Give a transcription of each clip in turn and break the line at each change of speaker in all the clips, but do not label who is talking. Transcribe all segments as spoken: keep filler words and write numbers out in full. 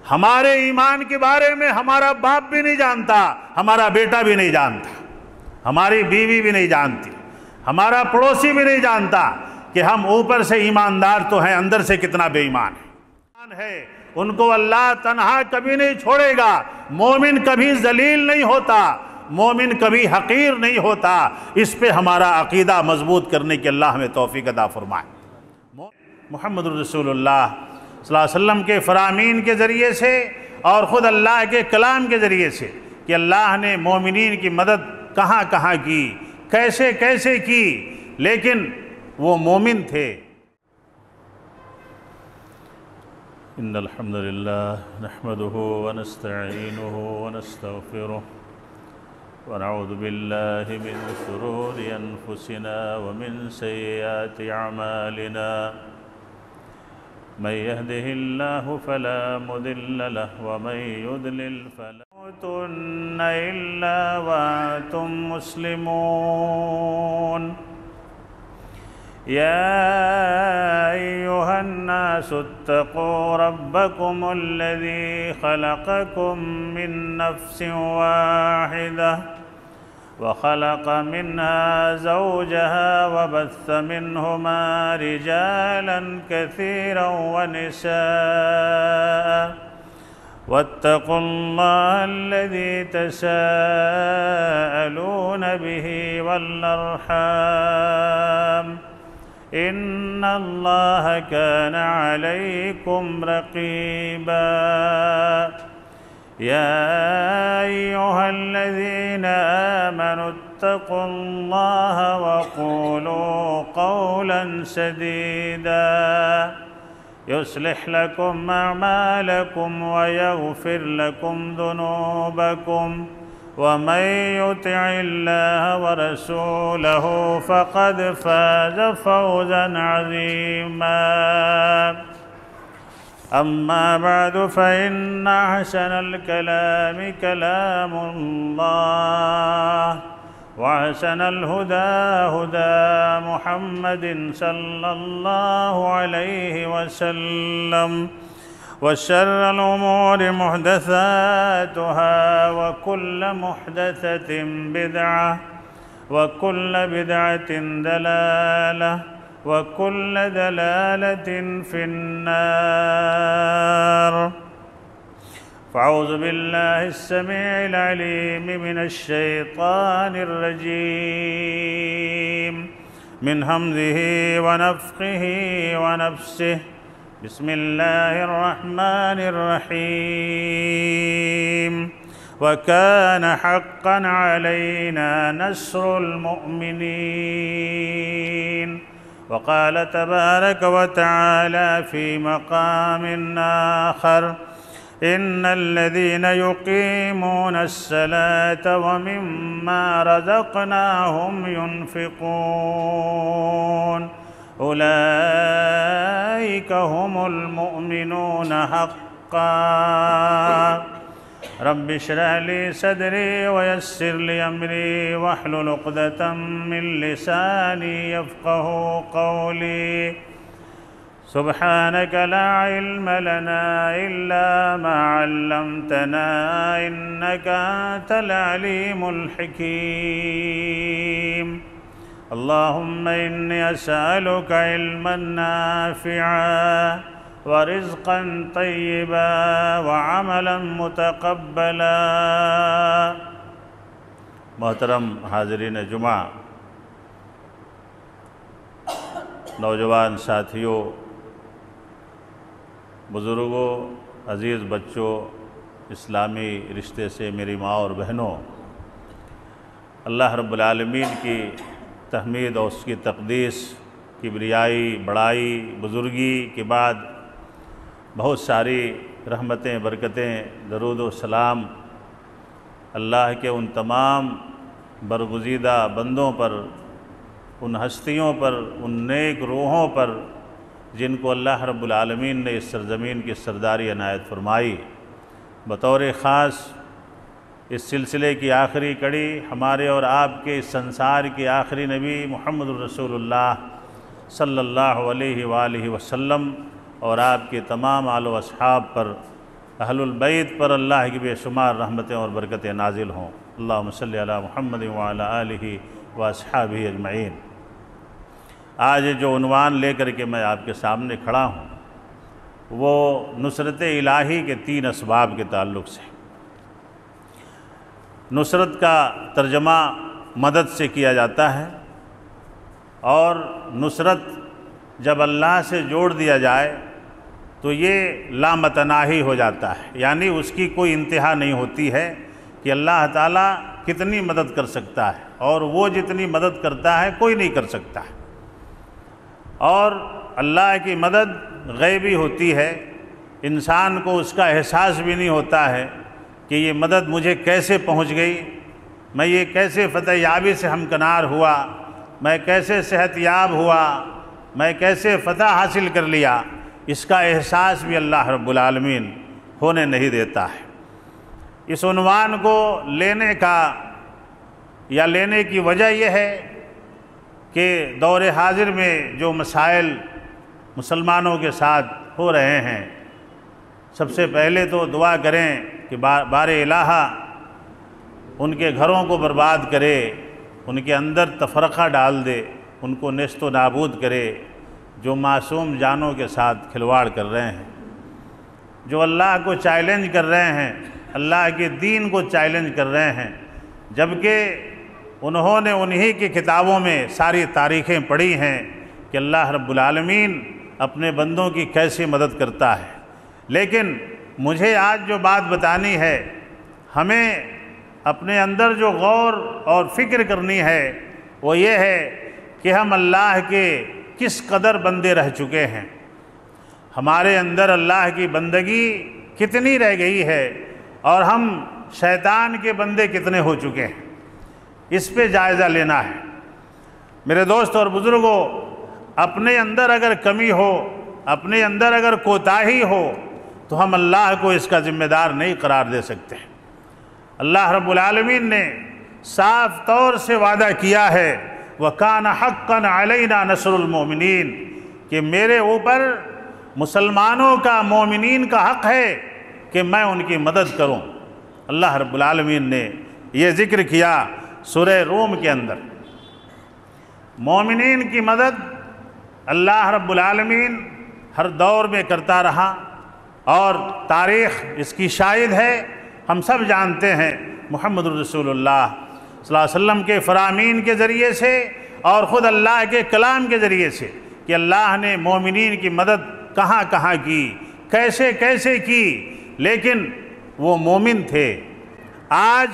हमारे ईमान के बारे में हमारा बाप भी नहीं जानता, हमारा बेटा भी नहीं जानता, हमारी बीवी भी नहीं जानती, हमारा पड़ोसी भी नहीं जानता कि हम ऊपर से ईमानदार तो हैं, अंदर से कितना बेईमान है। उनको अल्लाह तन्हा कभी नहीं छोड़ेगा। मोमिन कभी जलील नहीं होता, मोमिन कभी हकीर नहीं होता। इस पे हमारा अकीदा मजबूत करने की अल्लाह हमें तौफीक अता फरमाए। मुहम्मद रसूलुल्लाह सल्लल्लाहु अलैहि वसल्लम के फरामीन के ज़रिए से और ख़ुद अल्लाह के कलाम के ज़रिए से कि अल्लाह ने मोमिनीन की मदद कहाँ कहाँ की, कैसे कैसे की, लेकिन वो मोमिन थे। इन्नल हम्दुलिल्लाह नहमदुहु व नस्तईनुहु व नस्तगफिरुह व नऊज़ु बिल्लाहि मिन शुरूरि अनफुसिना व मिन सय्यिआति अमालिना मन यहदिहिल्लाहु फला मुदिल्ल लहु व मन युद्लिल फला तमुत्तुन्ना इल्ला व अंतुम मुस्लिमून। या अय्युहन्नासु इत्तक़ू रब्बकुमुल्लज़ी ख़लक़कुम मिन नफ़्सिन वाहिदह व ख़लक़ मिन्हा ज़ौजहा व बस्स मिन्हुमा रिजालन कसीरन व निसाअ वत्तक़ुल्लाहल्लज़ी तसाअलून बिही वल अर्हाम इन्नल्लाह कान अलैकुम रक़ीबा। या अय्युहल्लज़ीना आमनु इत्तक़ुल्लाह व क़ूलू क़ौलन सदीदा युस्लिह लकुम अअमालकुम व यग़फ़िर लकुम ज़ुनूबकुम वमन युतिइल्लाह व रसूलहु फ़क़द फ़ाज़ फ़ौज़न अज़ीमा। अम्मा बअद फ़इन्न अहसनल कलामि कलामुल्लाह व अहसनल हुदा हुदा मुहम्मदिन सल्लल्लाहु अलैहि वसल्लम व शर्रल उमूरि मुहदसातुहा व कुल्ल मुहदसतिन बिदअह व कुल्ल बिदअतिन दलालह व कुल्ल दलालतिन फिन्नार। फ़अऊज़ु बिल्लाहिस समीइल अलीम मिनश शैतानिर रजीम मिन हम्ज़िही व नफ़्ख़िही व नफ़्सिही। बिस्मिल्लाहिर रहमानिर रहीम। व कान हक़्क़न अलैना नस्रुल मुअ्मिनीन। व क़ाल तबारक व तआला फ़ी मक़ामिन आख़र इन्नल्लज़ीना युक़ीमूनस्सलाता व मिम्मा रज़क़नाहुम युनफ़िक़ून उलाइका हुमुल मुअ्मिनून हक़्क़न। रब्बि इश्रह ली सदरी व यस्सिर ली अमरी वहलुल उक़दतम मिन लिसानी यफ़क़हू क़ौली। सुब्हानक ला इल्म लना इल्ला मा अल्लमतना इन्नका अंतल अलीमुल हकीम। अल्लाहुम्मा इन्नी अस्अलुका इल्मन नाफ़िअन व रिज़्क़न तय्यिबा व अमलन मुतक़ब्बला। मोहतरम हाज़रीन जुमा, नौजवान साथियों, बुज़ुर्गों, अज़ीज़ बच्चों, इस्लामी रिश्ते से मेरी माँ और बहनों, अल्लाह रब्बुल आलमीन की तहमीद और उसकी तक़दीस, किबरियाई, बड़ाई, बुज़ुर्गी के बाद बहुत सारी रहमतें, बरकतें, दरूद व सलाम अल्लाह के उन तमाम बरगुज़ीदा बंदों पर, उन हस्तियों पर, उन नेक रूहों पर जिनको अल्लाह रब्बुल आलमीन ने इस सरज़मीन की सरदारी अनायत फ़रमाई। बतौर ख़ास इस सिलसिले की आखिरी कड़ी हमारे और आपके इस संसार के आखिरी नबी मुहम्मद रसूलुल्लाह सल्लल्लाहु अलैहि वालिहि वसल्लम और आपके तमाम आलो अस्हाब पर اہل البیت پر اللہ کی بے شمار رحمتیں اور برکتیں نازل ہوں۔ اللہم صلی علی محمد وعلی آلہ واصحابہ اجمعین۔ آج جو عنوان لے کر کے میں آپ کے سامنے کھڑا ہوں وہ نصرت الہی کے تین اسباب کے تعلق سے۔ نصرت کا ترجمہ مدد سے کیا جاتا ہے، اور نصرت جب اللہ سے جوڑ دیا جائے تو یہ لامتناہی ہو جاتا ہے، یعنی اس کی کوئی انتہا نہیں ہوتی ہے کہ اللہ تعالیٰ کتنی مدد کر سکتا ہے، اور وہ جتنی مدد کرتا ہے کوئی نہیں کر سکتا ہے۔ اور اللہ کی مدد غیبی ہوتی ہے، انسان کو اس کا احساس بھی نہیں ہوتا ہے کہ یہ مدد مجھے کیسے پہنچ گئی، میں یہ کیسے فتح یابی سے ہمکنار ہوا، میں کیسے صحت یاب ہوا، میں کیسے فتح حاصل کر لیا، اس کا احساس بھی اللہ رب العالمین ہونے نہیں دیتا ہے۔ اس عنوان کو لینے کا یا لینے کی وجہ یہ ہے کہ دور حاضر میں جو مسائل مسلمانوں کے ساتھ ہو رہے ہیں، سب سے پہلے تو دعا کریں کہ بار الہٰ ان کے گھروں کو برباد کرے، ان کے اندر تفرقہ ڈال دے، ان کو نیست و نابود کرے، جو معصوم جانوں کے ساتھ کھلواڑ کر رہے ہیں، جو اللہ کو چیلنج کر رہے ہیں، اللہ کے دین کو چیلنج کر رہے ہیں، جبکہ انہوں نے انہی کی کتابوں میں ساری تاریخیں پڑھی ہیں کہ اللہ رب العالمین اپنے بندوں کی کیسے مدد کرتا ہے۔ لیکن مجھے آج جو بات بتانی ہے، ہمیں اپنے اندر جو غور اور فکر کرنی ہے وہ یہ ہے کہ ہم اللہ کے کس قدر بندے رہ چکے ہیں، ہمارے اندر اللہ کی بندگی کتنی رہ گئی ہے، اور ہم شیطان کے بندے کتنے ہو چکے ہیں، اس پہ جائزہ لینا ہے۔ میرے دوست اور بزرگوں، اپنے اندر اگر کمی ہو، اپنے اندر اگر کوتاہی ہو تو ہم اللہ کو اس کا ذمہ دار نہیں قرار دے سکتے۔ اللہ رب العالمین نے صاف طور سے وعدہ کیا ہے وَكَانَ حَقًّا عَلَيْنَا نَصْرُ الْمُؤْمِنِينَ کہ میرے اوپر مسلمانوں کا، مومنین کا حق ہے کہ میں ان کی مدد کروں۔ اللہ رب العالمین نے یہ ذکر کیا سورہ روم کے اندر۔ مومنین کی مدد اللہ رب العالمین ہر دور میں کرتا رہا، اور تاریخ اس کی شاہد ہے۔ ہم سب جانتے ہیں محمد الرسول اللہ صلی اللہ علیہ وسلم کے فرامین کے ذریعے سے اور خود اللہ کے کلام کے ذریعے سے کہ اللہ نے مومنین کی مدد کہاں کہاں کی، کیسے کیسے کی، لیکن وہ مومن تھے۔ آج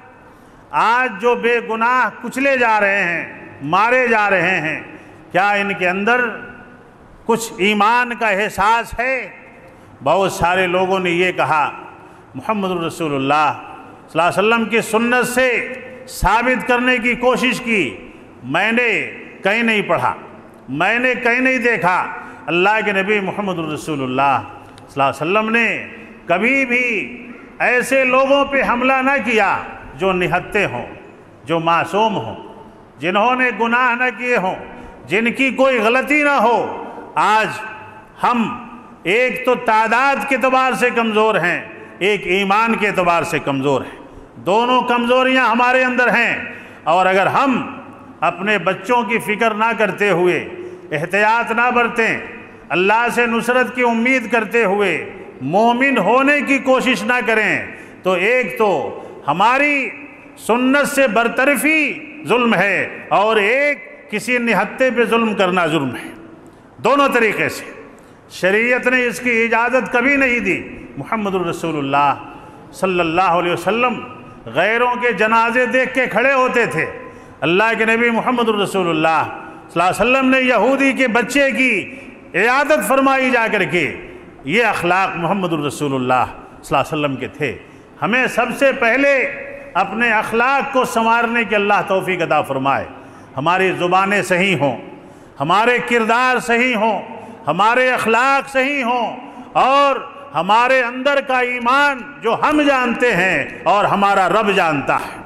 آج جو بے گناہ کچلے جا رہے ہیں، مارے جا رہے ہیں، کیا ان کے اندر کچھ ایمان کا احساس ہے؟ بہت سارے لوگوں نے یہ کہا محمد الرسول اللہ صلی اللہ علیہ وسلم کی سنت سے ثابت کرنے کی کوشش کی، میں نے کہیں نہیں پڑھا، میں نے کہیں نہیں دیکھا اللہ کے نبی محمد الرسول اللہ صلی اللہ علیہ وسلم نے کبھی بھی ایسے لوگوں پہ حملہ نہ کیا جو نہتے ہوں، جو معصوم ہوں، جنہوں نے گناہ نہ کیے ہوں، جن کی کوئی غلطی نہ ہو۔ آج ہم ایک تو تعداد کے اعتبار سے کمزور ہیں، ایک ایمان کے اعتبار سے کمزور ہیں، دونوں کمزوریاں ہمارے اندر ہیں۔ اور اگر ہم اپنے بچوں کی فکر نہ کرتے ہوئے، احتیاط نہ برتیں، اللہ سے نصرت کی امید کرتے ہوئے مومن ہونے کی کوشش نہ کریں، تو ایک تو ہماری سنت سے برطرفی ظلم ہے، اور ایک کسی نہتے پہ ظلم کرنا ظلم ہے۔ دونوں طریقے سے شریعت نے اس کی اجازت کبھی نہیں دی۔ محمد الرسول اللہ صلی اللہ علیہ وسلم غیروں کے جنازے دیکھ کے کھڑے ہوتے تھے۔ اللہ کے نبی محمد الرسول اللہ صلی اللہ علیہ وسلم نے یہودی کے بچے کی عیادت فرمائی جا کر کے۔ یہ اخلاق محمد الرسول اللہ صلی اللہ علیہ وسلم کے تھے۔ ہمیں سب سے پہلے اپنے اخلاق کو سنوارنے کی اللہ توفیق عطا فرمائے۔ ہماری زبانیں صحیح ہوں، ہمارے کردار صحیح ہوں، ہمارے اخلاق صحیح ہوں، اور ہمارے اندر کا ایمان جو ہم جانتے ہیں اور ہمارا رب جانتا ہے۔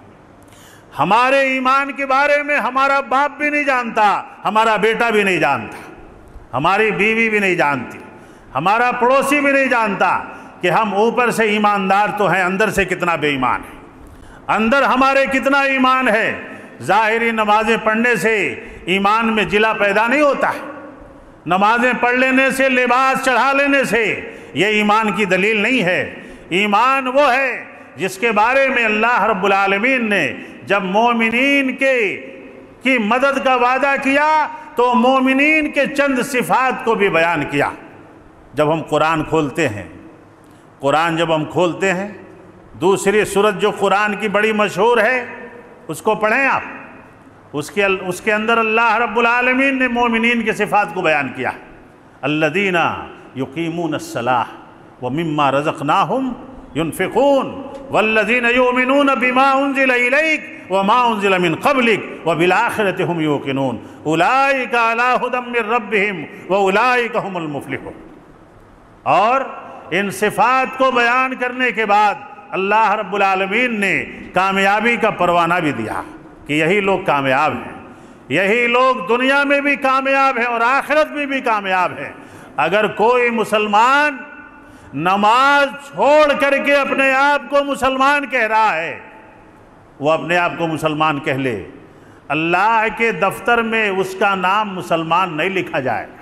ہمارے ایمان کے بارے میں ہمارا باپ بھی نہیں جانتا، ہمارا بیٹا بھی نہیں جانتا، ہماری بیوی بھی نہیں جانتی، ہمارا پڑوسی بھی نہیں جانتا، کہ ہم اوپر سے ایماندار تو ہیں، اندر سے کتنا بے ایمان ہے، اندر ہمارے کتنا ایمان ہے۔ ظاہری نمازیں پڑھنے سے ایمان میں جلا پیدا نہیں ہوتا ہے، نمازیں پڑھ لینے سے، لباس چڑھا لینے سے یہ ایمان کی دلیل نہیں ہے۔ ایمان وہ ہے جس کے بارے میں اللہ رب العالمین نے جب مومنین کے کی مدد کا وعدہ کیا تو مومنین کے چند صفات کو بھی بیان کیا۔ جب ہم قرآن کھولتے ہیں قرآن جب ہم کھولتے ہیں دوسری سورت جو قرآن کی بڑی مشہور ہے اس کو پڑھیں آپ، اس کے اس کے اندر اللہ رب العالمین نے مومنین کے صفات کو بیان کیا۔ الذین یقیمون الصلاۃ ومما رزقناہم ينفقون والذین یؤمنون بما انزل الیک وما انزل من قبلک وبالآخرۃ هم یوقنون اولئک علی ھدی من ربہم واولئک هم المفلحون۔ اور ان صفات کو بیان کرنے کے بعد اللہ رب العالمین نے کامیابی کا پروانہ بھی دیا کہ یہی لوگ کامیاب ہیں، یہی لوگ دنیا میں بھی کامیاب ہیں اور آخرت میں بھی کامیاب ہیں۔ اگر کوئی مسلمان نماز چھوڑ کر کے اپنے آپ کو مسلمان کہہ رہا ہے، وہ اپنے آپ کو مسلمان کہہ لے، اللہ کے دفتر میں اس کا نام مسلمان نہیں لکھا جائے گا۔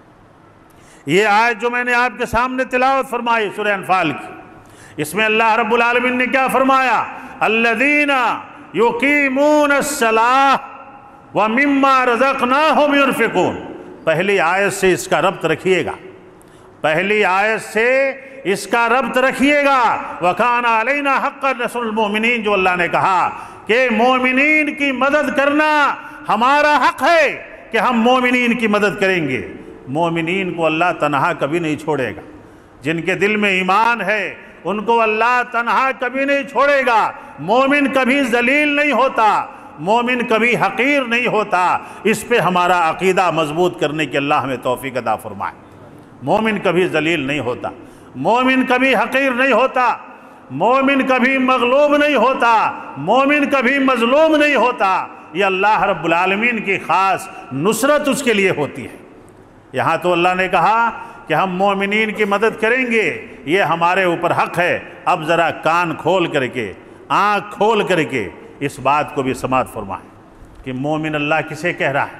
یہ آیت جو میں نے آپ کے سامنے تلاوت فرمائی سورہ انفال کی، اس میں اللہ رب العالمین نے کیا فرمایا؟ الذین یقیمون الصلاۃ ومما رزقناہم ينفقون۔ پہلی آیت سے اس کا ربط رکھیے گا، پہلی آیت سے اس کا ربط رکھیے گا۔ وَكَانَ عَلَيْنَا حَقًّا نَصْرُ الْمُؤْمِنِينَ، جو اللہ نے کہا کہ مومنین کی مدد کرنا ہمارا حق ہے کہ ہم مومنین کی مدد کریں گے۔ مومنین کو اللہ تنہا کبھی نہیں چھوڑے گا، جن کے دل میں ایمان ہے ان کو اللہ تنہا کبھی نہیں چھوڑے گا۔ مومن کبھی ذلیل نہیں ہوتا، مومن کبھی حقیر نہیں ہوتا۔ اس پہ ہمارا عقیدہ مضبوط کرنے کی اللہ ہمیں توفیق عطا فرمائے۔ مومن کبھی ذلیل نہیں ہوتا، مومن کبھی حقیر نہیں ہوتا، مومن کبھی مغلوب نہیں ہوتا، مومن کبھی مظلوم نہیں ہوتا۔ یہ اللہ رب العالمین کی خاص نصرت اس کے لیے ہوتی ہے۔ یہاں تو اللہ نے کہا کہ ہم مومنین کی مدد کریں گے، یہ ہمارے اوپر حق ہے۔ اب ذرا کان کھول کر کے، آنکھ کھول کر کے اس بات کو بھی سماعت فرمائیں کہ مومن اللہ کسے کہہ رہا ہے۔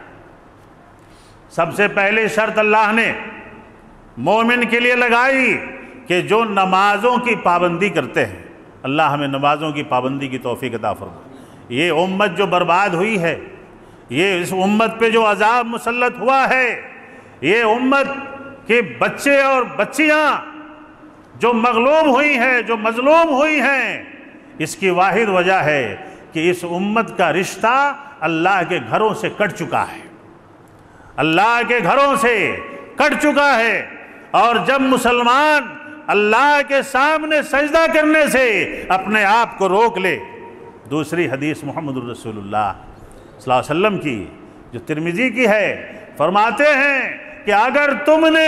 سب سے پہلے شرط اللہ نے مومن کے لیے لگائی کہ جو نمازوں کی پابندی کرتے ہیں۔ اللہ ہمیں نمازوں کی پابندی کی توفیق عطا فرمائے۔ یہ امت جو برباد ہوئی ہے، یہ اس امت پہ جو عذاب مسلط ہوا ہے، یہ امت کے بچے اور بچیاں جو مغلوب ہوئی ہیں، جو مظلوم ہوئی ہیں، اس کی واحد وجہ ہے کہ اس امت کا رشتہ اللہ کے گھروں سے کٹ چکا ہے، اللہ کے گھروں سے کٹ چکا ہے۔ اور جب مسلمان اللہ کے سامنے سجدہ کرنے سے اپنے آپ کو روک لے، دوسری حدیث محمد الرسول اللہ صلی اللہ علیہ وسلم کی جو ترمذی کی ہے، فرماتے ہیں کہ اگر تم نے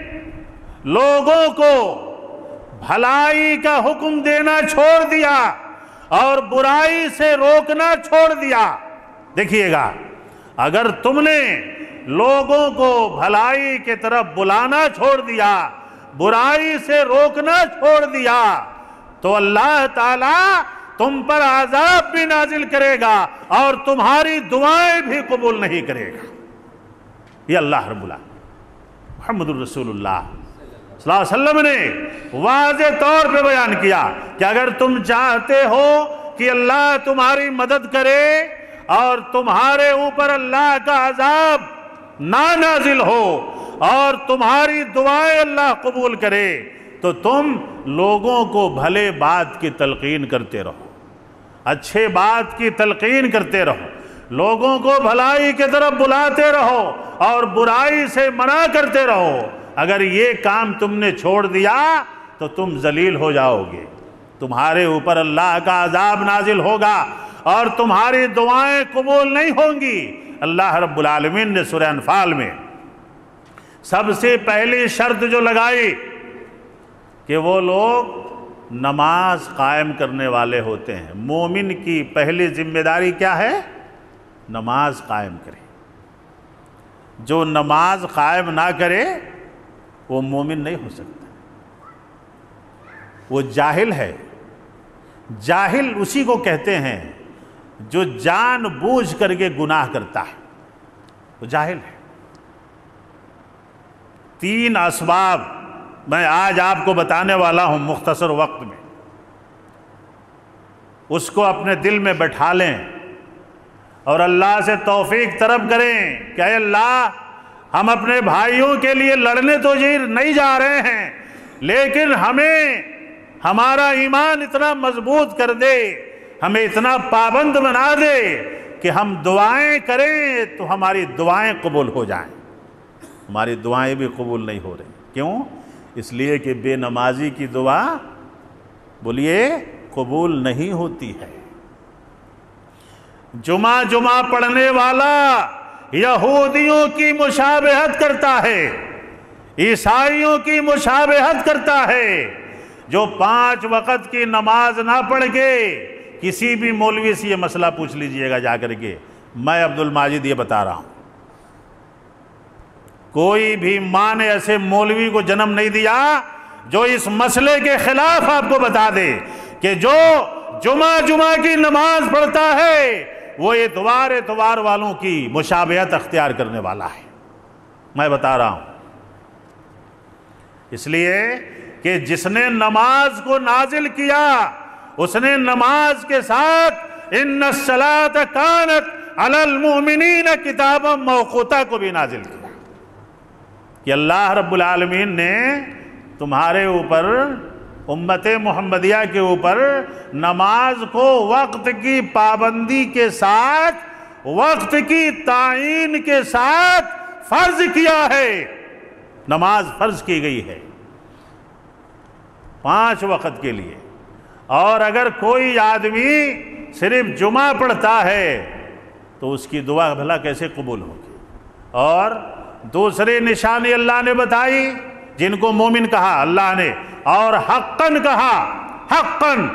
لوگوں کو بھلائی کا حکم دینا چھوڑ دیا اور برائی سے روکنا چھوڑ دیا، دیکھیے گا، اگر تم نے لوگوں کو بھلائی کے طرف بلانا چھوڑ دیا، برائی سے روکنا چھوڑ دیا، تو اللہ تعالیٰ تم پر عذاب بھی نازل کرے گا اور تمہاری دعائیں بھی قبول نہیں کرے گا۔ یہ اللہ رب العالمین محمد الرسول اللہ صلی اللہ علیہ وسلم نے واضح طور پہ بیان کیا کہ اگر تم چاہتے ہو کہ اللہ تمہاری مدد کرے اور تمہارے اوپر اللہ کا عذاب نہ نازل ہو اور تمہاری دعائیں اللہ قبول کرے، تو تم لوگوں کو بھلے بات کی تلقین کرتے رہو، اچھے بات کی تلقین کرتے رہو، لوگوں کو بھلائی کی طرف بلاتے رہو اور برائی سے منع کرتے رہو۔ اگر یہ کام تم نے چھوڑ دیا تو تم ذلیل ہو جاؤ گے، تمہارے اوپر اللہ کا عذاب نازل ہوگا اور تمہاری دعائیں قبول نہیں ہوں گی۔ اللہ رب العالمین نے سورہ انفال میں سب سے پہلی شرط جو لگائی کہ وہ لوگ نماز قائم کرنے والے ہوتے ہیں۔ مومن کی پہلی ذمہ داری کیا ہے؟ نماز قائم کرے۔ جو نماز قائم نہ کرے وہ مومن نہیں ہو سکتا۔ وہ جاہل ہے۔ جاہل اسی کو کہتے ہیں جو جان بوجھ کر کے گناہ کرتا ہے، وہ جاہل ہے۔ تین اسباب میں آج آپ کو بتانے والا ہوں مختصر وقت میں، اس کو اپنے دل میں بٹھا لیں اور اللہ سے توفیق طلب کریں کہ اے اللہ، ہم اپنے بھائیوں کے لیے لڑنے تو نہیں جا رہے ہیں، لیکن ہمیں ہمارا ایمان اتنا مضبوط کر دے، ہمیں اتنا پابند بنا دے کہ ہم دعائیں کریں تو ہماری دعائیں قبول ہو جائیں۔ ہماری دعائیں بھی قبول نہیں ہو رہی، کیوں؟ اس لیے کہ بے نمازی کی دعا بولیے قبول نہیں ہوتی ہے۔ جمعہ جمعہ پڑھنے والا یہودیوں کی مشابہت کرتا ہے، عیسائیوں کی مشابہت کرتا ہے۔ جو پانچ وقت کی نماز نہ پڑھ کے، کسی بھی مولوی سے یہ مسئلہ پوچھ لیجئے گا جا کر کے، میں عبد الماجد یہ بتا رہا ہوں، کوئی بھی ماں نے ایسے مولوی کو جنم نہیں دیا جو اس مسئلے کے خلاف آپ کو بتا دے کہ جو جمعہ جمعہ کی نماز پڑھتا ہے وہ اتوار اتوار والوں کی مشابہت اختیار کرنے والا ہے۔ میں بتا رہا ہوں اس لیے کہ جس نے نماز کو نازل کیا اس نے نماز کے ساتھ ان الصلاۃ کانت علی المؤمنین کتابا موقوتا کو بھی نازل کیا کہ اللہ رب العالمین نے تمہارے اوپر، امت محمدیہ کے اوپر، نماز کو وقت کی پابندی کے ساتھ، وقت کی تعین کے ساتھ فرض کیا ہے۔ نماز فرض کی گئی ہے پانچ وقت کے لیے، اور اگر کوئی آدمی صرف جمعہ پڑھتا ہے تو اس کی دعا بھلا کیسے قبول ہوگی؟ اور دوسری نشانی اللہ نے بتائی، جن کو مومن کہا اللہ نے، اور حقاً کہا، حقاً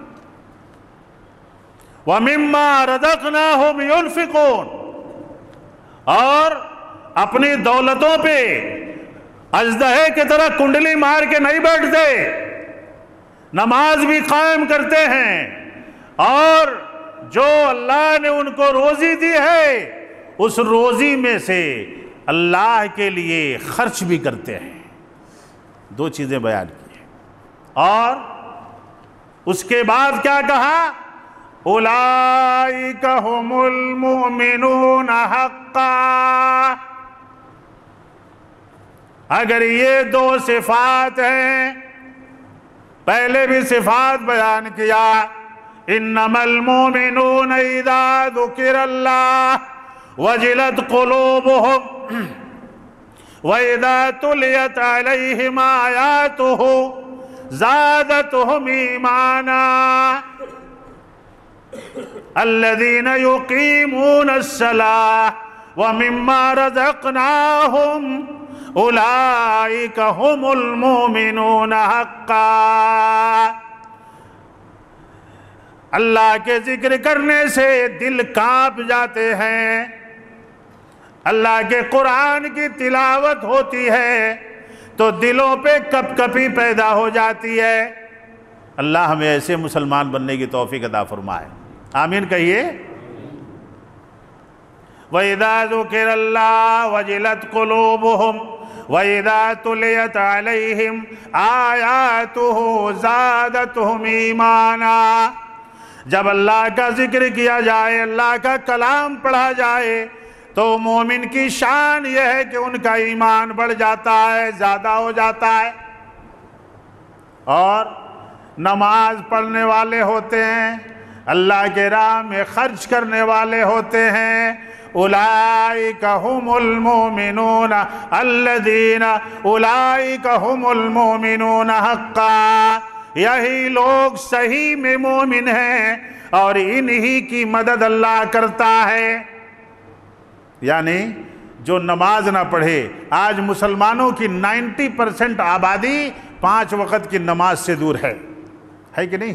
وَمِمَّا رَزَقْنَاهُمْ يُنْفِقُونَ، اور اپنی دولتوں پہ اژدہے کی طرح کنڈلی مار کے نہیں بیٹھتے، نماز بھی قائم کرتے ہیں، اور جو اللہ نے ان کو روزی دی ہے اس روزی میں سے اللہ کے لیے خرچ بھی کرتے ہیں۔ دو چیزیں بیان کی ہیں، اور اس کے بعد کیا کہا؟ اولئک ھم المؤمنون حقا۔ اگر یہ دو صفات ہیں، پہلے بھی صفات بیان کیا، انما المؤمنون اذا ذکر اللہ وجلت قلوبهم وَإِذَا تُلِيَتْ عَلَيْهِمْ آيَاتُهُ زَادَتْهُمْ إِيمَانًا الَّذِينَ يُقِيمُونَ الصَّلَاةَ وَمِمَّا رَزَقْنَاهُمْ أُولَئِكَ هُمُ الْمُؤْمِنُونَ حَقًّا۔ اللہ کے ذکر کرنے سے دل کانپ جاتے ہیں، اللہ کے قرآن کی تلاوت ہوتی ہے تو دلوں پہ کپ کپی پیدا ہو جاتی ہے۔ اللہ ہمیں ایسے مسلمان بننے کی توفیق عطا فرمائے، آمین کہیے۔ وَإِذَا ذُكِرَ اللَّهُ وَجِلَتْ قُلُوبُهُمْ وَإِذَا تُلِيَتْ عَلَيْهِمْ آيَاتُهُ زَادَتْهُمْ إِيمَانًا۔ جب اللہ کا ذکر کیا جائے، اللہ کا کلام پڑھا جائے تو مومن کی شان یہ ہے کہ ان کا ایمان بڑھ جاتا ہے، زیادہ ہو جاتا ہے، اور نماز پڑھنے والے ہوتے ہیں، اللہ کے راہ میں خرچ کرنے والے ہوتے ہیں۔ اولئک ھم المؤمنون الذین اولئک ھم المؤمنون حقا۔ یہی لوگ صحیح میں مومن ہیں اور انہی کی مدد اللہ کرتا ہے۔ یعنی جو نماز نہ پڑھے، آج مسلمانوں کی نائنٹی پرسنٹ آبادی پانچ وقت کی نماز سے دور ہے، ہے کہ نہیں؟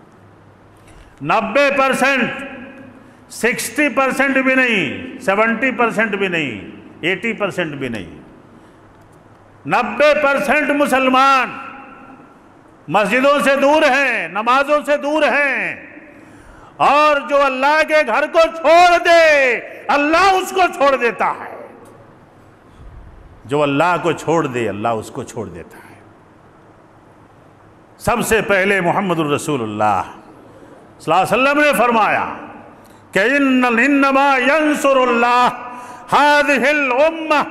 نبے پرسنٹ، سکسٹی پرسنٹ بھی نہیں، سیونٹی پرسنٹ بھی نہیں، ایٹی پرسنٹ بھی نہیں، نبے پرسنٹ مسلمان مسجدوں سے دور ہیں، نمازوں سے دور ہیں، اور جو اللہ کے گھر کو چھوڑ دے اللہ اس کو چھوڑ دیتا ہے، جو اللہ کو چھوڑ دے اللہ اس کو چھوڑ دیتا ہے۔ سب سے پہلے محمد الرسول اللہ صلی اللہ علیہ وسلم نے فرمایا کہ انما ینصر اللہ هذه الامہ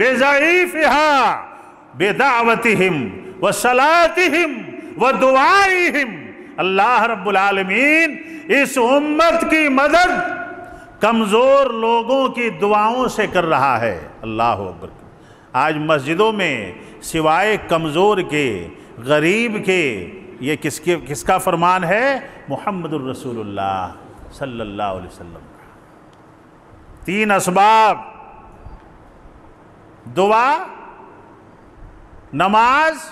بضعیفها بدعوتہم وصلاتہم ودعائہم۔ اللہ رب العالمین اس امت کی مدد کمزور لوگوں کی دعاؤں سے کر رہا ہے۔ اللہ اکبر۔ آج مسجدوں میں سوائے کمزور کے، غریب کے، یہ کس کے کس کا فرمان ہے؟ محمد الرسول اللہ صلی اللہ علیہ وسلم کا۔ تین اسباب: دعا، نماز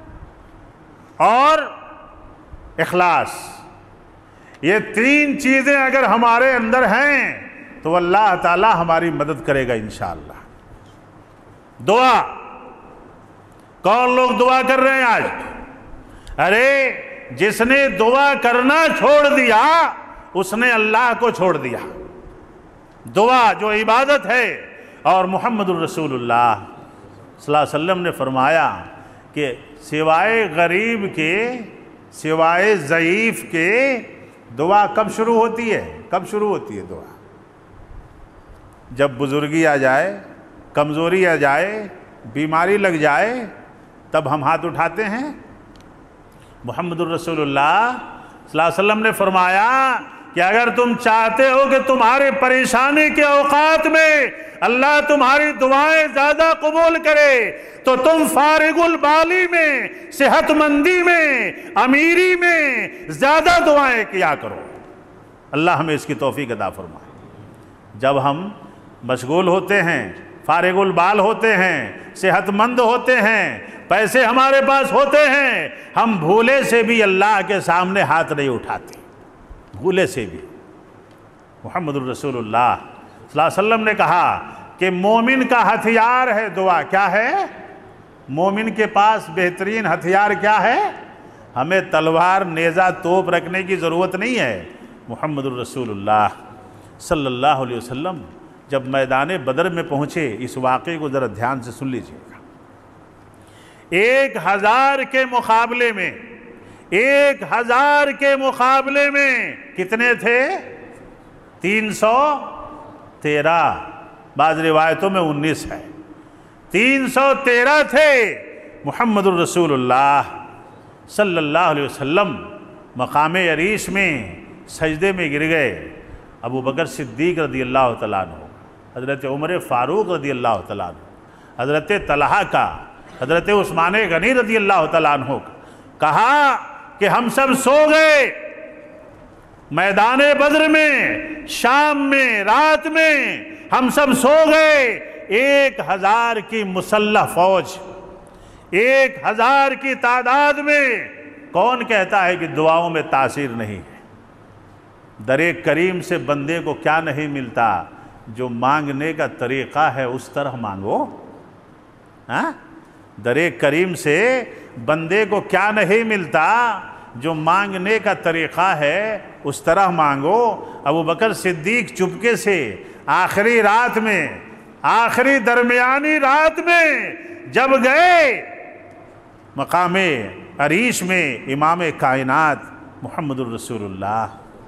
اور اخلاص۔ یہ تین چیزیں اگر ہمارے اندر ہیں تو اللہ تعالی ہماری مدد کرے گا انشاءاللہ۔ دعا، کون لوگ دعا کر رہے ہیں آج؟ ارے جس نے دعا کرنا چھوڑ دیا اس نے اللہ کو چھوڑ دیا۔ دعا جو عبادت ہے، اور محمد الرسول اللہ صلی اللہ علیہ وسلم نے فرمایا کہ سوائے غریب کے، سوائے ضعیف کے، دعا کب شروع ہوتی ہے؟ کب شروع ہوتی ہے دعا؟ جب بزرگی آ جائے، کمزوری آ جائے، بیماری لگ جائے، تب ہم ہاتھ اٹھاتے ہیں۔ محمد الرسول اللہ صلی اللہ علیہ وسلم نے فرمایا کہ اگر تم چاہتے ہو کہ تمہارے پریشانی کے اوقات میں اللہ تمہاری دعائیں زیادہ قبول کرے تو تم فارغ البالی میں، صحت مندی میں، امیری میں زیادہ دعائیں کیا کرو۔ اللہ ہمیں اس کی توفیق عطا فرمائے۔ جب ہم مشغول ہوتے ہیں، فارغ البال ہوتے ہیں، صحت مند ہوتے ہیں، پیسے ہمارے پاس ہوتے ہیں، ہم بھولے سے بھی اللہ کے سامنے ہاتھ نہیں اٹھاتے، بھولے سے بھی۔ محمد الرسول اللہ صلی اللہ علیہ وسلم نے کہا کہ مومن کا ہتھیار ہے دعا۔ کیا ہے؟ مومن کے پاس بہترین ہتھیار کیا ہے؟ ہمیں تلوار، نیزہ، توپ رکھنے کی ضرورت نہیں ہے۔ محمد الرسول اللہ صلی اللہ علیہ وسلم جب میدان بدر میں پہنچے، اس واقعے کو ذرا دھیان سے سن لیجیے گا۔ ایک ہزار کے مقابلے میں، ایک ہزار کے مقابلے میں کتنے تھے؟ تین سو تیرہ، بعض روایتوں میں انیس ہے۔ تین سو تیرہ تھے۔ محمد الرسول اللہ صلی اللہ علیہ وسلم مقام عریش میں سجدے میں گر گئے۔ ابو بکر صدیق رضی اللہ تعالیٰ عنہ، حضرت عمر فاروق رضی اللہ تعالیٰ عنہ، حضرت طلحہ کا، حضرت عثمان غنی رضی اللہ تعالیٰ عنہ کا، کہا کہ ہم سب سو گئے میدان بدر میں، شام میں، رات میں ہم سب سو گئے۔ ایک ہزار کی مسلح فوج، ایک ہزار کی تعداد میں، کون کہتا ہے کہ دعاؤں میں تاثیر نہیں ہے؟ در کریم سے بندے کو کیا نہیں ملتا؟ جو مانگنے کا طریقہ ہے اس طرح مانگو۔ ہاں، در کریم سے بندے کو کیا نہیں ملتا؟ جو مانگنے کا طریقہ ہے اس طرح مانگو۔ ابو بکر صدیق چپکے سے آخری رات میں، آخری درمیانی رات میں جب گئے مقام عریش میں، امام کائنات محمد الرسول اللہ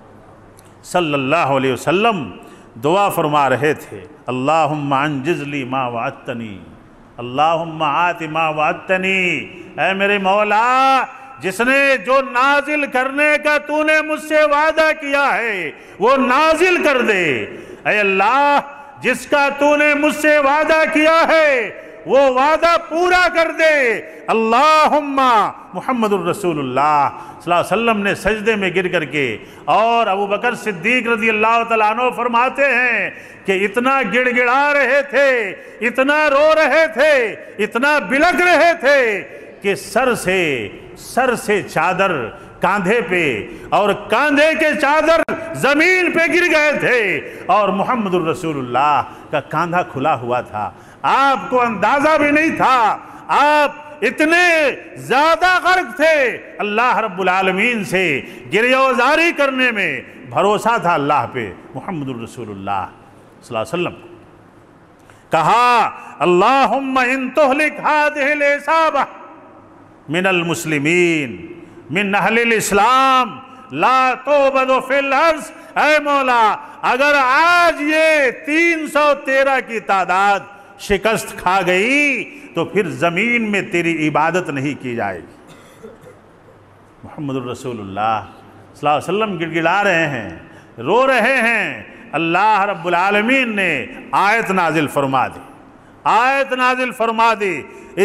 صلی اللہ علیہ وسلم دعا فرما رہے تھے، اللہم انجز لی ما وعدتنی، اللہم آت ما وعدتنی، اے میرے مولا جس نے جو نازل کرنے کا تو نے مجھ سے وعدہ کیا ہے وہ نازل کر دے۔ اے اللہ جس کا تو نے مجھ سے وعدہ کیا ہے وہ وعدہ پورا کر دے۔ اللہم محمد الرسول اللہ صلی اللہ علیہ وسلم نے سجدے میں گر کر کے، اور ابو بکر صدیق رضی اللہ تعالیٰ عنہ فرماتے ہیں کہ اتنا گڑ گڑا رہے تھے، اتنا رو رہے تھے، اتنا بلک رہے تھے کہ سر سے سر سے چادر کاندھے پہ، اور کاندھے کے چادر زمین پہ گر گئے تھے، اور محمد الرسول اللہ کا کاندھا کھلا ہوا تھا۔ آپ کو اندازہ بھی نہیں تھا، آپ اتنے زیادہ غرق تھے اللہ رب العالمین سے گریہوزاری کرنے میں، بھروسہ تھا اللہ پہ، محمد الرسول اللہ صلی اللہ علیہ وسلم کہا اللہم ان تہلک ہذہ العصابہ من المسلمین من اہل الاسلام لا تعبد فی الارض، اے مولا اگر آج یہ تین سو تیرہ کی تعداد شکست کھا گئی تو پھر زمین میں تیری عبادت نہیں کی جائے گی۔ محمد الرسول اللہ صلی اللہ علیہ وسلم گڑ گڑا رہے ہیں، رو رہے ہیں، اللہ رب العالمین نے آیت نازل فرما دی، آیت نازل فرما دی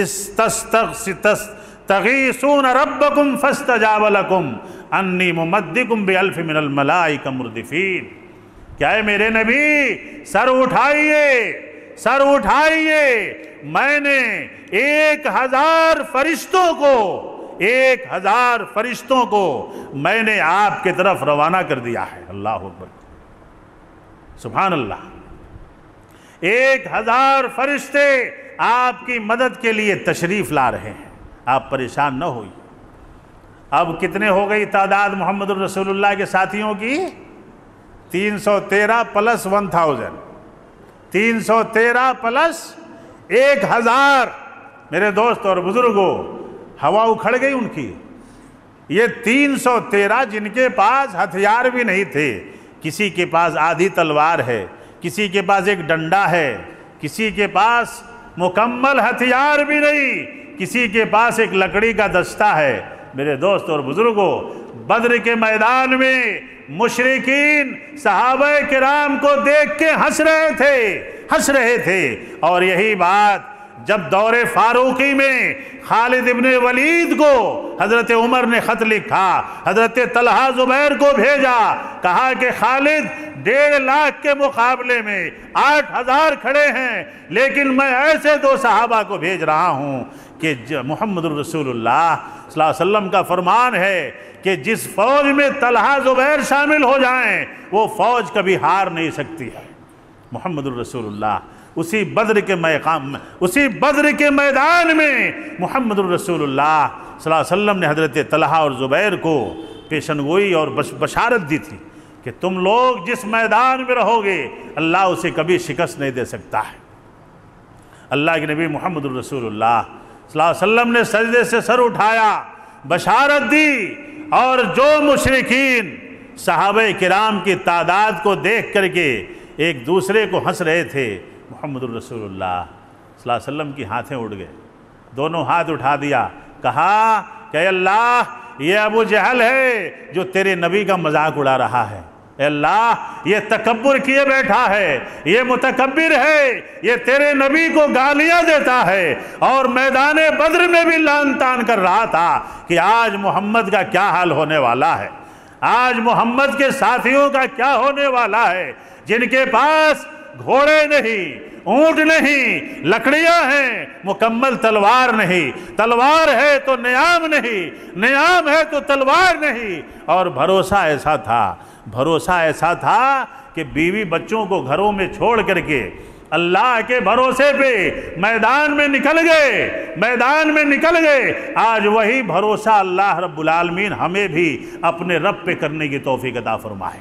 تستغیثون ربکم فاستجاب لکم انی ممدکم بألف من الملائکہ مردفین، کیا ہے میرے نبی سر اٹھائیے، سر اٹھائیے، میں نے ایک ہزار فرشتوں کو ایک ہزار فرشتوں کو میں نے آپ کی طرف روانہ کر دیا ہے۔ اللہ اکبر، سبحان اللہ، ایک ہزار فرشتے آپ کی مدد کے لیے تشریف لا رہے ہیں، آپ پریشان نہ ہوئیے۔ اب کتنے ہو گئی تعداد محمد الرسول اللہ کے ساتھیوں کی؟ تین سو تیرہ پلس ون تھاؤزن، تین سو تیرہ پلس ایک ہزار۔ میرے دوست اور بزرگوں، ہوا اکھڑ گئی ان کی۔ یہ تین سو تیرہ جن کے پاس ہتھیار بھی نہیں تھے، کسی کے پاس آدھی تلوار ہے، کسی کے پاس ایک ڈنڈا ہے، کسی کے پاس مکمل ہتھیار بھی نہیں، کسی کے پاس ایک لکڑی کا دستہ ہے۔ میرے دوست اور بزرگوں، بدر کے میدان میں مشرکین صحابہ کرام کو دیکھ کے ہنس رہے تھے ہنس رہے تھے اور یہی بات جب دور فاروقی میں خالد ابن ولید کو حضرت عمر نے خط لکھا، حضرت طلحہ زبیر کو بھیجا، کہا کہ خالد ڈیڑھ لاکھ کے مقابلے میں آٹھ ہزار کھڑے ہیں، لیکن میں ایسے دو صحابہ کو بھیج رہا ہوں کہ محمد الرسول اللہ صلی اللہ علیہ وسلم کا فرمان ہے کہ جس فوج میں طلحہ زبیر شامل ہو جائیں وہ فوج کبھی ہار نہیں سکتی ہے۔ محمد الرسول اللہ اسی بدر کے مقام میں، اسی بدر کے میدان میں محمد الرسول اللہ صلی اللہ علیہ وسلم نے حضرت طلحہ اور زبیر کو پیشن گوئی اور بشارت دی تھی کہ تم لوگ جس میدان میں رہو گے اللہ اسے کبھی شکست نہیں دے سکتا ہے۔ اللہ کے نبی محمد الرسول اللہ صلی اللہ علیہ وسلم نے سجدے سے سر اٹھایا، بشارت دی، اور جو مشرکین صحابہ کرام کی تعداد کو دیکھ کر کے ایک دوسرے کو ہنس رہے تھے، محمد الرسول اللہ صلی اللہ علیہ وسلم کی ہاتھیں اڑ گئے، دونوں ہاتھ اٹھا دیا، کہا کہ اے اللہ یہ ابو جہل ہے جو تیرے نبی کا مذاق اڑا رہا ہے، اے اللہ یہ تکبر کیے بیٹھا ہے، یہ متکبر ہے، یہ تیرے نبی کو گالیاں دیتا ہے، اور میدان بدر میں بھی لعن طعن کر رہا تھا کہ آج محمد کا کیا حال ہونے والا ہے، آج محمد کے ساتھیوں کا کیا ہونے والا ہے، جن کے پاس گھوڑے نہیں، اونٹ نہیں، لکڑیاں ہیں، مکمل تلوار نہیں، تلوار ہے تو نیام نہیں، نیام ہے تو تلوار نہیں، اور بھروسہ ایسا تھا بھروسہ ایسا تھا کہ بیوی بچوں کو گھروں میں چھوڑ کر کے اللہ کے بھروسے پہ میدان میں نکل گئے میدان میں نکل گئے آج وہی بھروسہ اللہ رب العالمین ہمیں بھی اپنے رب پہ کرنے کی توفیق عطا فرمائے۔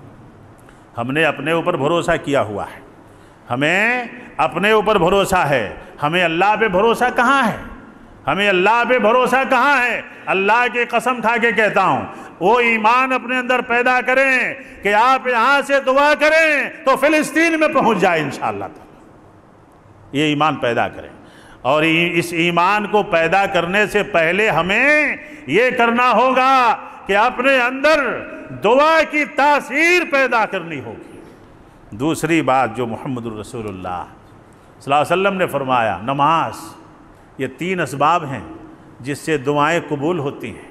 ہم نے اپنے اوپر بھروسہ کیا ہوا ہے، ہمیں اپنے اوپر بھروسہ ہے، ہمیں اللہ پہ بھروسہ کہاں ہے؟ ہمیں اللہ پہ بھروسہ کہاں ہے؟ اللہ کی قسم کھا کے کہتا ہوں، وہ ایمان اپنے اندر پیدا کریں کہ آپ یہاں سے دعا کریں تو فلسطین میں پہنچ جائے انشاءاللہ تعالی، یہ ایمان پیدا کریں۔ اور اس ایمان کو پیدا کرنے سے پہلے ہمیں یہ کرنا ہوگا کہ اپنے اندر دعا کی تاثیر پیدا کرنی ہوگی۔ دوسری بات جو محمد الرسول اللہ صلی اللہ علیہ وسلم نے فرمایا، نماز، یہ تین اسباب ہیں جس سے دعائیں قبول ہوتی ہیں۔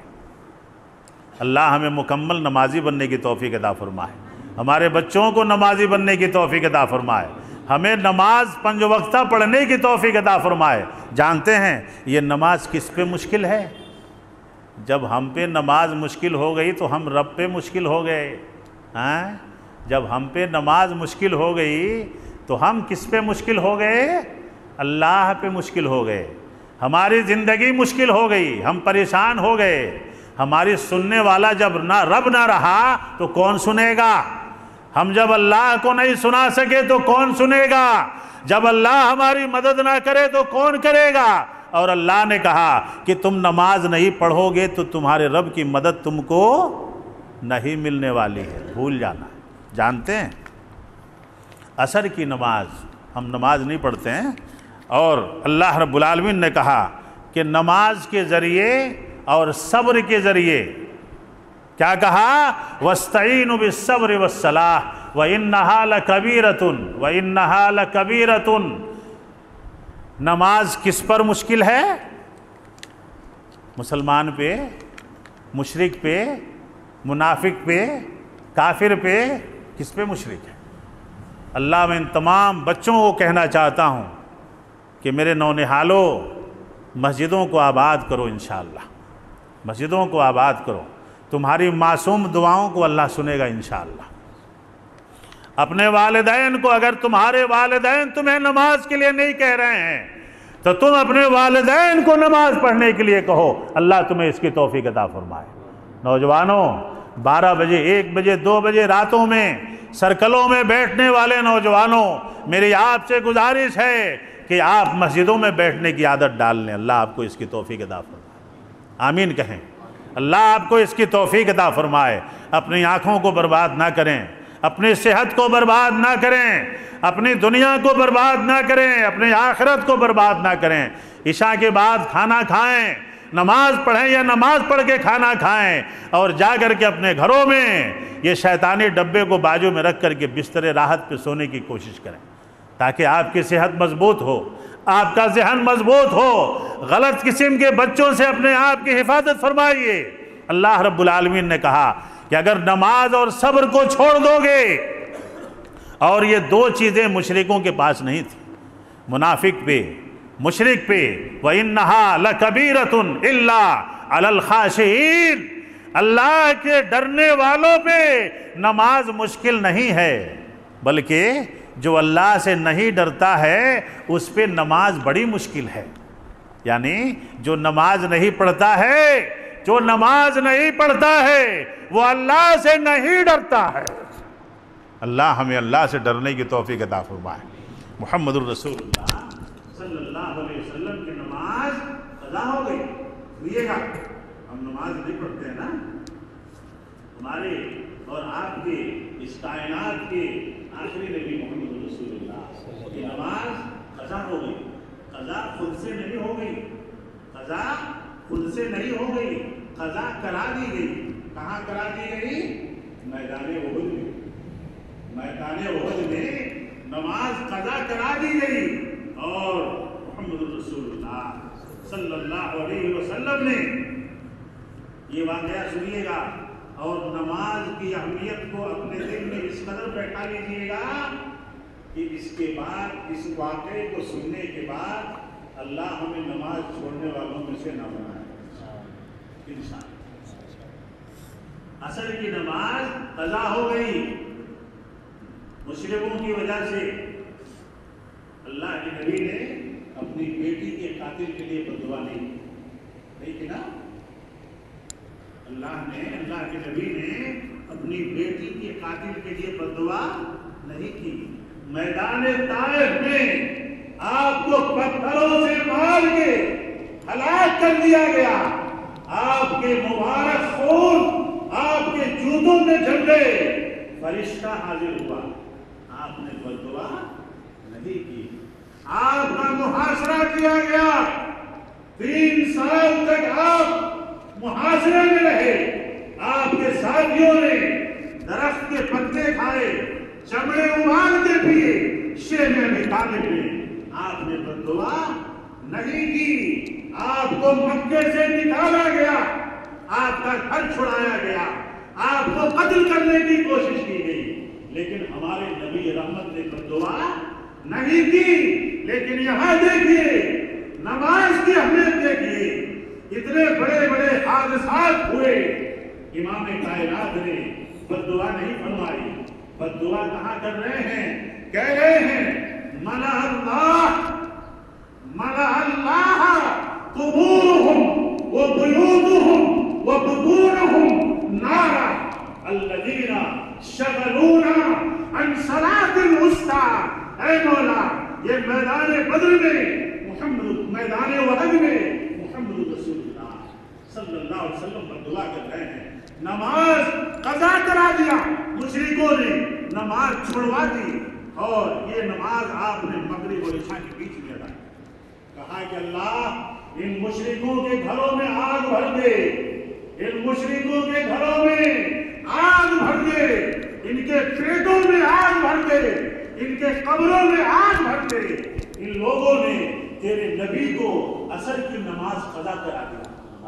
اللہ ہمیں مکمل نمازی بننے کی توفیق عطا فرمائے، ہمارے بچوں کو نمازی بننے کی توفیق عطا فرمائے، ہمیں نماز پنج وقتہ پڑھنے کی توفیق عطا فرمائے۔ جانتے ہیں یہ نماز کس پہ مشکل ہے؟ جب ہم پہ نماز مشکل ہو گئی تو ہم رب پہ مشکل ہو گئے، ہاں جب ہم پہ نماز مشکل ہو گئی تو ہم کس پہ مشکل ہو گئے؟ اللہ پہ مشکل ہو گئے۔ ہماری زندگی مشکل ہو گئی، ہم پریشان ہو گئے، ہماری سننے والا جب نہ رب نہ رہا تو کون سنے گا؟ ہم جب اللہ کو نہیں سنا سکے تو کون سنے گا؟ جب اللہ ہماری مدد نہ کرے تو کون کرے گا؟ اور اللہ نے کہا کہ تم نماز نہیں پڑھو گے تو تمہارے رب کی مدد تم کو نہیں ملنے والی ہے، بھول جانا۔ جانتے ہیں عصر کی نماز، ہم نماز نہیں پڑھتے ہیں، اور اللہ رب العالمین نے کہا کہ نماز کے ذریعے اور صبر کے ذریعے کیا کہا؟ وَاسْتَعِينُوا بِالصَّبْرِ وَالصَّلَاةِ وَإِنَّهَا لَكَبِيرَةٌ وَإِنَّهَا لَكَبِيرَةٌ۔ نماز کس پر مشکل ہے؟ مسلمان پہ، مشرک پہ، منافق پہ، کافر پہ، کس پہ مشرک ہے؟ اللہ میں ان تمام بچوں کو کہنا چاہتا ہوں کہ میرے نونہالوں، مسجدوں کو آباد کرو انشاءاللہ، مسجدوں کو آباد کرو، تمہاری معصوم دعاؤں کو اللہ سنے گا انشاءاللہ۔ اپنے والدین کو، اگر تمہارے والدین تمہیں نماز کے لیے نہیں کہہ رہے ہیں تو تم اپنے والدین کو نماز پڑھنے کے لیے کہو، اللہ تمہیں اس کی توفیق عطا فرمائے۔ نوجوانوں، بارہ بجے، ایک بجے، دو بجے راتوں میں سرکلوں میں بیٹھنے والے نوجوانوں، میری آپ سے گزارش ہے کہ آپ مسجدوں میں بیٹھنے کی عادت ڈال لیں۔ اللہ آپ کو اس کی توفیق عطا فرمائے، آمین کہیں۔ اللہ آپ کو اس کی توفیق عطا فرمائے۔ اپنی آنکھوں کو برباد نہ کریں، اپنی صحت کو برباد نہ کریں، اپنی دنیا کو برباد نہ کریں، اپنی آخرت کو برباد نہ کریں۔ عشاء کے بعد کھانا کھائیں، نماز پڑھیں یا نماز پڑھ کے کھانا کھائیں، اور جا کر کے اپنے گھروں میں یہ شیطانی ڈبے کو بازو میں رکھ کر کے بستر راحت پہ سونے کی کوشش کریں، تاکہ آپ کی صحت مضبوط ہو، آپ کا ذہن مضبوط ہو۔ غلط قسم کے بچوں سے اپنے آپ کی حفاظت فرمائیے۔ اللہ رب العالمین نے کہا کہ اگر نماز اور صبر کو چھوڑ دو گے، اور یہ دو چیزیں مشرکوں کے پاس نہیں تھی، منافق پہ، مشرک پہ، وَإِنَّهَا لَكَبِيرَةٌ إِلَّا عَلَى الْخَاشِعِينَ، اللہ کے ڈرنے والوں پہ نماز مشکل نہیں ہے، بلکہ جو اللہ سے نہیں ڈرتا ہے اس پہ نماز بڑی مشکل ہے۔ یعنی جو نماز نہیں پڑھتا ہے، جو نماز نہیں پڑھتا ہے وہ اللہ سے نہیں ڈرتا ہے۔ اللہ ہمیں اللہ سے ڈرنے کی توفیق عطا فرمائے۔ محمد الرسول اللہ صلی اللہ علیہ وسلم کی نماز قضا ہو گئی۔ سنیے گا، ہم نماز نہیں پڑھتے ہیں نا، ہمارے اور آپ کے اس کائنات کے آخری نبی محمد رسول اللہ کی نماز قضا ہو گئی۔ قضا خود سے نہیں ہو گئی، قضا خود سے نہیں ہو گئی، قضا کرا دی گئی۔ کہاں کرا دی گئی؟ میدان احد میں۔ میدان احد میں نماز قضا کرا دی گئی، اور محمد رسول اللہ صلی اللہ علیہ وسلم نے یہ واقعہ سنیے گا، اور نماز کی اہمیت کو اپنے دل میں اس قدر بیٹھا لیجیے گا کہ اس کے بعد، اس واقعے کو سننے کے بعد اللہ ہمیں نماز چھوڑنے والوں میں سے نہ بنائے انشاءاللہ۔ عصر کی نماز قضا ہو گئی مشرکوں کی وجہ سے۔ اللہ کے نبی نے اپنی بیٹی کے قاتل کے لیے بد دعا نہیں کی نا، اللہ نے، اللہ کے نبی نے اپنی بیٹی کے قاتل کے لیے بد دعا نہیں کی۔ میدان طائف میں آپ کو پتھروں سے مار کے ہلاک کر دیا گیا، آپ کے مبارک خون آپ کے جوتوں میں جل گئے، فرشتہ حاضر ہوا، آپ نے بد دعا نہیں کی۔ آپ کا محاصرہ کیا گیا، تین سال تک آپ محاصرے میں رہے، آپ کے ساتھیوں نے درخت کے پتے کھائے، چمڑے ابال کے پیے، شیریں نکالے پیے، آپ نے بد دعا نہیں کی۔ آپ کو مکے سے نکالا گیا، آپ کا گھر چھڑایا گیا، آپ کو قتل کرنے کی کوشش کی گئی، لیکن ہمارے نبی رحمت نے بد دعا نہیں کی۔ لیکن یہاں دیکھیے نماز کی اہمیت دیکھیے، اتنے بڑے بڑے حادثات ہوئے، امام کائنات نے بد دعا نہیں فرمائی۔ بد دعا کہاں کر رہے ہیں؟ کہہ رہے ہیں ملأ اللہ ملأ اللہ
قبورهم وبيوتهم وبطونهم نارا الذين شغلونا عن صلاة الوسطى. اے مولا یہ میدان بدر میں محمد میدان احد میں محمد رسول اللہ صلی اللہ علیہ وسلم پر دعا کر رہے ہیں. نماز قضا کرا دیا مشرکوں نے، نماز چھوڑوا دی، اور یہ نماز آپ نے مغرب اور عشاء کے بیچ میں ادا کی. کہا کہ اللہ ان مشرکوں کے گھروں میں آگ بھر دے، ان مشرکوں کے گھروں میں آگ بھر دے، ان کے پیٹوں میں آگ بھر دے، ان کے قبروں میں آگ بھر دے. ان لوگوں نے تیرے نبی کو عصر کی نماز قضا کرا دیا.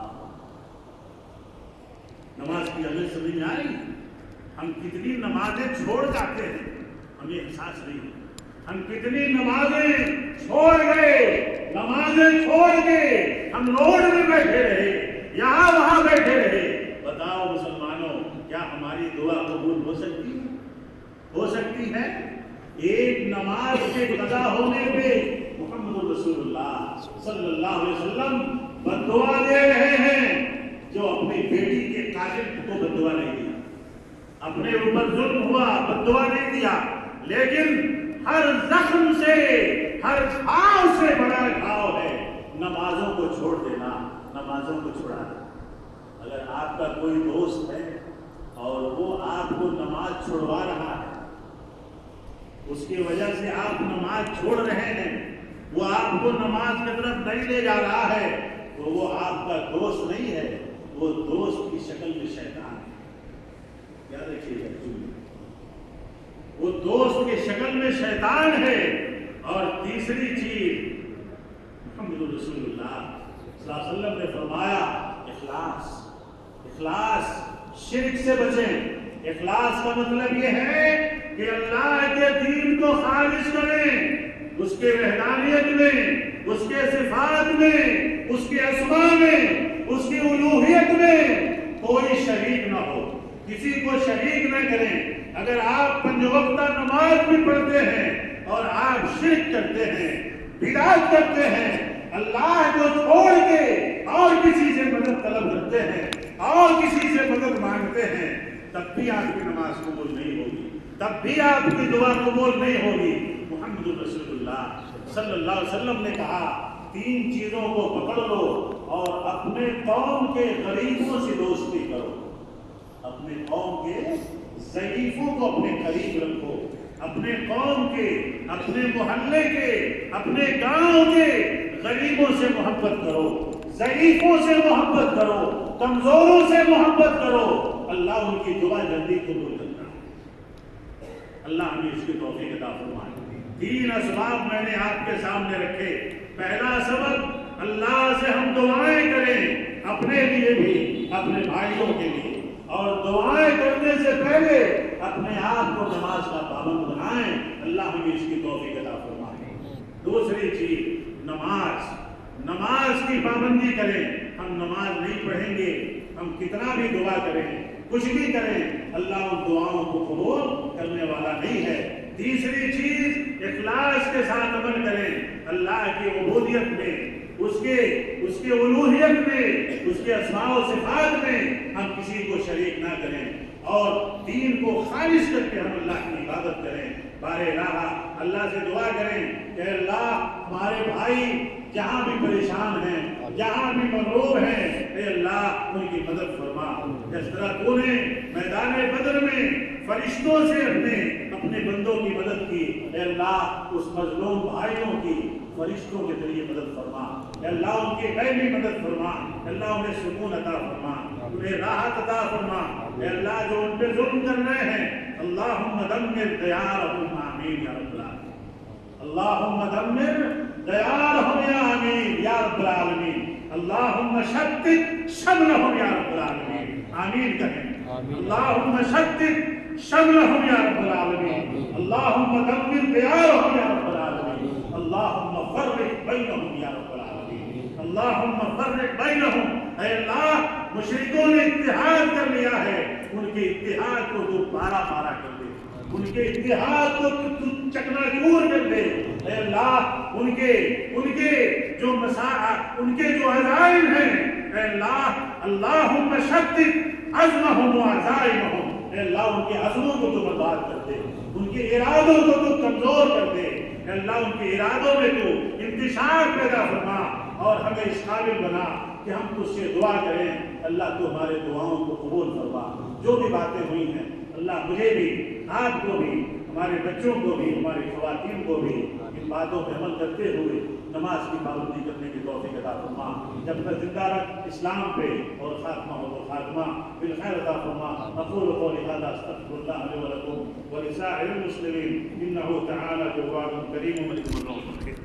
نماز کی اہمیت سمجھ میں آئی؟ ہم کتنی نمازیں چھوڑ جاتے ہیں ہمیں احساس نہیں. ہم کتنی نمازیں چھوڑ گئے، نمازیں چھوڑ گئے، ہم روڈ میں بیٹھے رہے، یہاں وہاں بیٹھے رہے. بتاؤ مسلمانوں، کیا ہماری دعا قبول ہو سکتی ہے؟ ہو سکتی ہے؟ ایک نماز کے قضا ہونے پہ محمد رسول اللہ صلی اللہ علیہ وسلم بددعا دے رہے ہیں. جو اپنی بیٹی کے قاتل کو بددعا نہیں دیا، اپنے اوپر ظلم ہوا بددعا نہیں دیا، لیکن ہر زخم سے، ہر گھاؤ سے بڑا گھاؤ ہے نمازوں کو چھوڑ دینا، نمازوں کو چھوڑا دینا. اگر آپ کا کوئی دوست ہے اور وہ آپ کو نماز چھوڑوا رہا ہے، اس کی وجہ سے آپ نماز چھوڑ رہے ہیں، وہ آپ کو نماز کی طرف نہیں لے جا رہا ہے، تو وہ آپ کا دوست نہیں ہے، وہ دوست کی شکل میں شیطان ہے. یاد رکھیے گا، وہ دوست کی شکل میں شیطان ہے. اور تیسری چیز محمد رسول اللہ صلی اللہ علیہ وسلم نے فرمایا اخلاص. اخلاص، شرک سے بچیں. اخلاص کا مطلب یہ ہے کہ اللہ کے دین کو خالص کریں، اس کے وحدانیت میں، اس کے صفات میں، اس کے اسماء میں، اس کی الوہیت میں کوئی شریک نہ ہو، کسی کو شریک نہ کریں. اگر آپ پنج وقتہ نماز بھی پڑھتے ہیں اور آپ شرک کرتے ہیں، بدعت کرتے ہیں، اللہ کو چھوڑ کے اور کسی سے مدد طلب کرتے ہیں اور کسی سے مدد مانگتے ہیں، تب بھی آپ کی نماز قبول نہیں ہوگی، تب بھی آپ کی دعا قبول نہیں ہوگی. محمد رسول اللہ صلی اللہ علیہ وسلم نے کہا تین چیزوں کو پکڑ لو اور اپنے قوم کے غریبوں سے دوستی کرو. اپنے قوم کے ضعیفوں کو اپنے قریب رکھو، اپنے قوم کے، اپنے محلے کے، اپنے گاؤں کے غریبوں سے محبت کرو، ضعیفوں سے محبت کرو، کمزوروں سے محبت کرو. اللہ ان کی دعا جلدی قبول کرتا ہے. اللہ ہمیں اس کی توفیق عطا فرمائے. تین اسباب میں نے آپ کے سامنے رکھے. پہلا سبب، اللہ سے ہم دعائیں کریں، اپنے لیے بھی، اپنے بھائیوں کے لیے، اور دعائیں کرنے سے پہلے اپنے آپ کو نماز کا پابند بنائیں. اللہ ہمیں اس کی توفیق عطا فرمائے. دوسری چیز، نماز نماز کی پابندی کریں. ہم نماز نہیں پڑھیں گے، ہم کتنا بھی دعا کریں، کچھ بھی کریں، اللہ ان دعاؤں کو قبول کرنے والا نہیں ہے. تیسری چیز، اخلاص کے ساتھ عمل کریں. اللہ کی عبودیت میں، اس کے اس کے الوہیت میں، اس کے اسماء و صفات میں ہم کسی کو شریک نہ کریں، اور دین کو خالص کر کے ہم اللہ کی عبادت کریں. بار الہ اللہ سے دعا کریں کہ اللہ ہمارے بھائی جہاں بھی پریشان ہیں، جہاں بھی مغلوب ہیں، اے اللہ ان کی مدد فرما. جس طرح تو نے میدان بدر میں فرشتوں سے اپنے اپنے بندوں کی مدد کی، اے اللہ اس مظلوم بھائیوں کی فرشتوں کے ذریعے مدد فرما. اے اللہ ان کی غیبی مدد فرما. اے اللہ انہیں سکون عطا فرما، انہیں راحت عطا فرما. اے اللہ جو ان پہ ظلم کر رہے ہیں، اللہم دمر دیارہم آمین یا رب العالمین. اللہم دمر دیارہم یا آمین یا رب العالمین. اللہم شتت شملہم یا رب العالمین. آمین کہیں. اللہم شتت شملہم یا رب العالمین. اللہم دمر دیارہم یا رب العالمین. اللہم فرق بینہم یا رب العالمین. اللہم فرق بینہم. اے اللہ مشرکوں نے اتحاد کر لیا ہے، ان کے اتحاد کو تو پارا پارا کر دے، ان کے اتحاد کو تو चकनाचूर कर दे। اے اللہ ان کے ان کے جو مسائل ان کے جو عزائم ہیں اے اللہ اللہم شدد عزمہم و عزائمہم، اے اللہ ان کے عزموں کو تو برباد کر دے، ان کے ارادوں کو تو کمزور کر دے، اے اللہ ان کے ارادوں میں تو انتشار پیدا فرما اور ہمیں اس قابل بنا کہ ہم تجھ سے دعا کریں۔ اللہ تو ہمارے دعاؤں کو قبول فرما۔ جو بھی باتیں ہوئی ہیں اللہ مجھے بھی، آپ کو بھی، ہمارے بچوں کو بھی، ہماری خواتین کو بھی ان باتوں پہ عمل کرتے ہوئے نماز کی پابندی کرنے کی توفیق عطا فرما۔ جب تک زندہ رکھ اسلام پہ اور خاتمہ ہو تو خاتمہ بالخیر عطا فرما۔ اقول قولی ھذا استغفر اللہ لی ولکم ولسائر المسلمین انہ تعالی جواد کریم مجید الرحیم۔